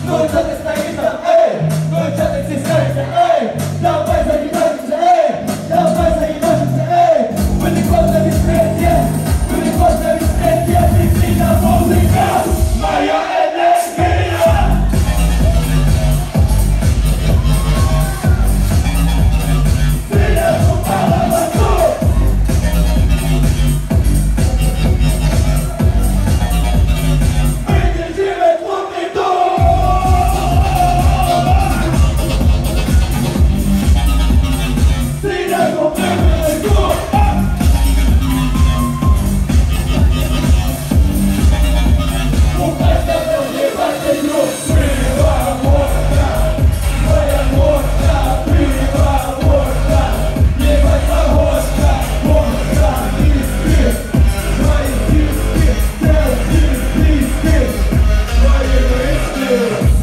Não adianta extraída, ei, não adianta existência, ei, jamais a ignorância, ei, jamais a ignorância, ei. Por enquanto a existência, por enquanto a existência, me ensina a música, maior energia. Filha do Parlamento. Yeah.